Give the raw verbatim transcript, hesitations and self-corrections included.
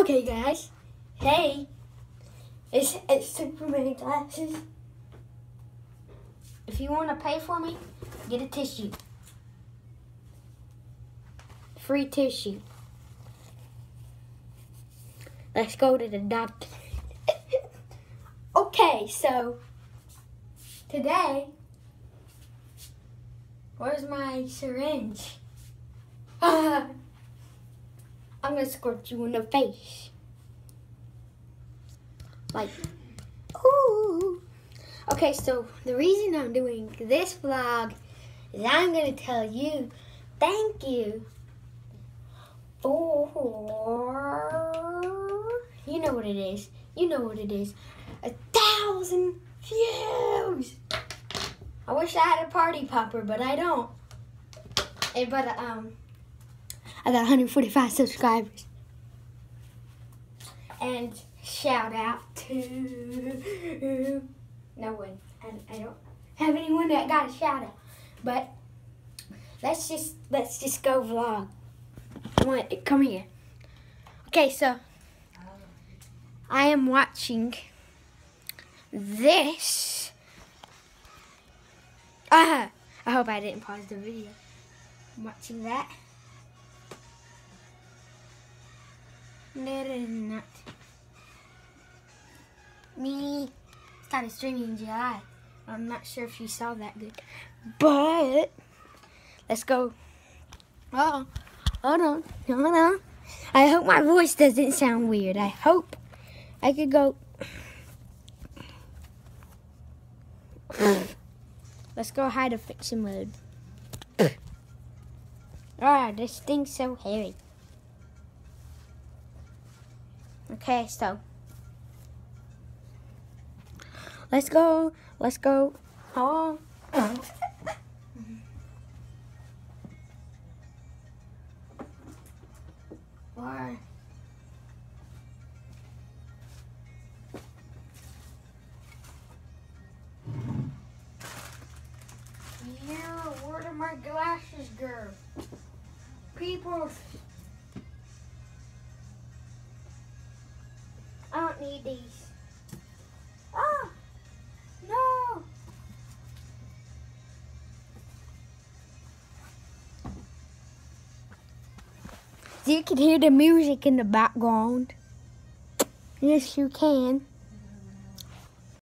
Okay, guys. Hey, it's, it's Superman glasses. If you want to pay for me, get a tissue. Free tissue. Let's go to the doctor. Okay, so today, where's my syringe? I'm gonna squirt you in the face. Like, ooh. Okay, so the reason I'm doing this vlog is I'm gonna tell you thank you for, you know what it is, you know what it is, a thousand views. I wish I had a party popper, but I don't. Hey, but um, I got one hundred forty-five subscribers. And shout out to no one. I, I don't have anyone that got a shout out. But let's just let's just go vlog. Come on, come here. Okay, so I am watching this. Ah, I hope I didn't pause the video. I'm watching that. No, it is not. Me started streaming in July. I'm not sure if you saw that good, but let's go. Oh, hold on, hold on. I hope my voice doesn't sound weird. I hope I could go. Let's go hide a fiction mode. Ah, this thing's so hairy. Okay, so let's go. Let's go. Oh. Why? Yeah, where did my glasses go? People, I don't need these. Ah, no. You can hear the music in the background. Yes, you can.